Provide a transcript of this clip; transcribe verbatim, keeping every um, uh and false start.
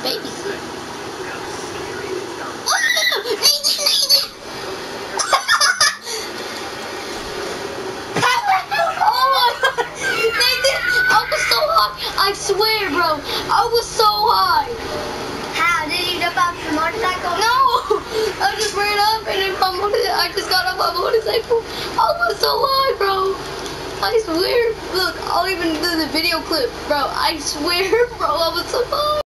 baby. I swear, bro, I was so high. How? Did you jump off your motorcycle? No, I just ran up and then my motor I just got off my motorcycle. I was so high, bro. I swear. Look, I'll even do the video clip, bro. I swear, bro, I was so high.